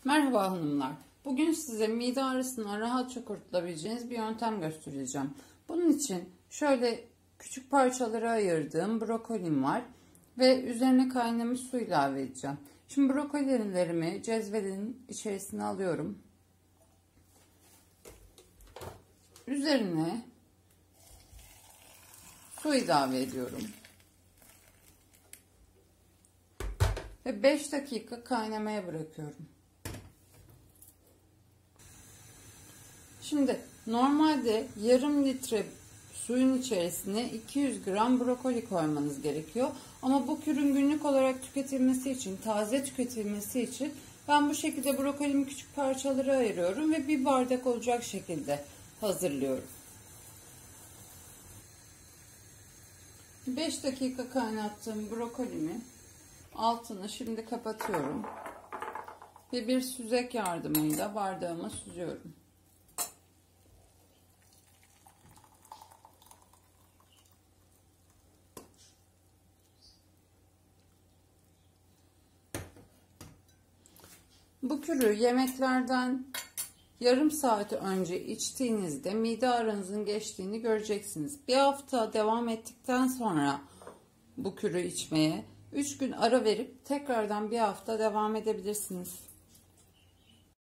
Merhaba hanımlar. Bugün size mide ağrısından rahatça kurtulabileceğiniz bir yöntem göstereceğim. Bunun için şöyle küçük parçalara ayırdığım brokolim var ve üzerine kaynamış su ilave edeceğim. Şimdi brokolilerimi cezvenin içerisine alıyorum. Üzerine su ilave ediyorum. Ve 5 dakika kaynamaya bırakıyorum. Şimdi normalde yarım litre suyun içerisine 200 gram brokoli koymanız gerekiyor. Ama bu ürün günlük olarak tüketilmesi için, taze tüketilmesi için ben bu şekilde brokolimi küçük parçalara ayırıyorum ve bir bardak olacak şekilde hazırlıyorum. 5 dakika kaynattığım brokolimi altını şimdi kapatıyorum ve bir süzek yardımıyla bardağıma süzüyorum. Bu kürü yemeklerden yarım saat önce içtiğinizde mide ağrınızın geçtiğini göreceksiniz. Bir hafta devam ettikten sonra bu kürü içmeye 3 gün ara verip tekrardan bir hafta devam edebilirsiniz.